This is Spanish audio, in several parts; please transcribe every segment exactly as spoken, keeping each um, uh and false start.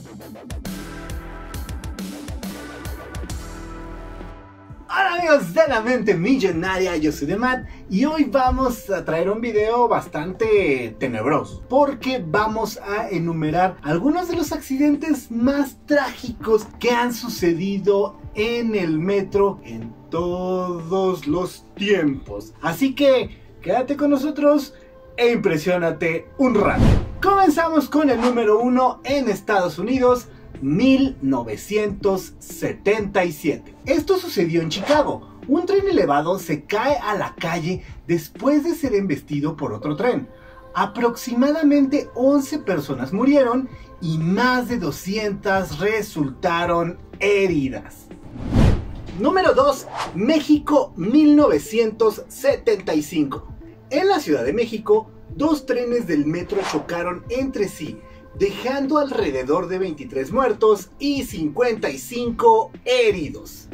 Hola amigos de la mente millonaria, yo soy Demat y hoy vamos a traer un video bastante tenebroso porque vamos a enumerar algunos de los accidentes más trágicos que han sucedido en el metro en todos los tiempos. Así que quédate con nosotros e impresiónate un rato. Comenzamos con el número uno en Estados Unidos. mil novecientos setenta y siete. Esto sucedió en Chicago. Un tren elevado se cae a la calle después de ser embestido por otro tren. Aproximadamente once personas murieron y más de doscientas resultaron heridas. Número dos. México, mil novecientos setenta y cinco. En la Ciudad de México, dos trenes del metro chocaron entre sí, dejando alrededor de veintitrés muertos y cincuenta y cinco heridos.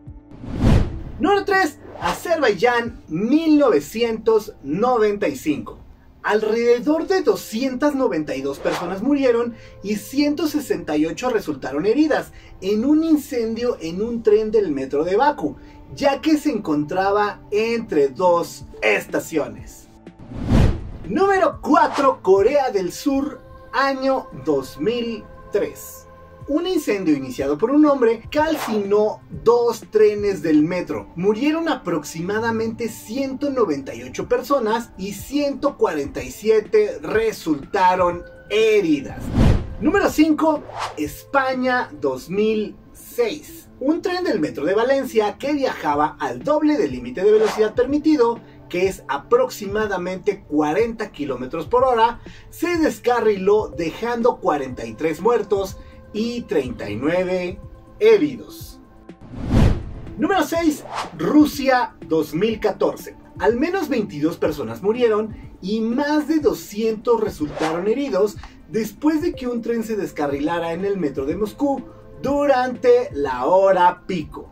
Número tres. Azerbaiyán, mil novecientos noventa y cinco. Alrededor de doscientas noventa y dos personas murieron y ciento sesenta y ocho resultaron heridas en un incendio en un tren del metro de Bakú, ya que se encontraba entre dos estaciones. Número cuatro. Corea del Sur, año dos mil tres. Un incendio iniciado por un hombre calcinó dos trenes del metro. Murieron aproximadamente ciento noventa y ocho personas y ciento cuarenta y siete resultaron heridas. Número cinco. España, dos mil seis. Un tren del metro de Valencia que viajaba al doble del límite de velocidad permitido, que es aproximadamente cuarenta kilómetros por hora, se descarriló dejando cuarenta y tres muertos y treinta y nueve heridos. Número seis. Rusia, dos mil catorce. Al menos veintidós personas murieron y más de doscientos resultaron heridos después de que un tren se descarrilara en el metro de Moscú durante la hora pico.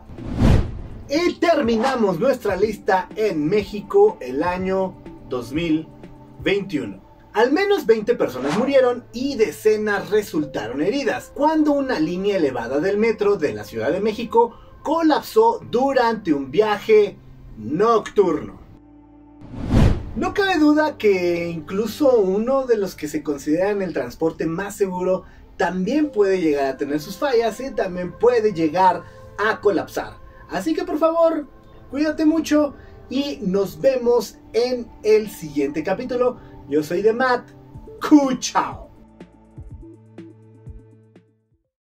Y terminamos nuestra lista en México el año dos mil veintiuno. Al menos veinte personas murieron y decenas resultaron heridas cuando una línea elevada del metro de la Ciudad de México colapsó durante un viaje nocturno. No cabe duda que incluso uno de los que se consideran el transporte más seguro también puede llegar a tener sus fallas y también puede llegar a colapsar. Así que por favor, cuídate mucho y nos vemos en el siguiente capítulo. Yo soy Demat. Chao.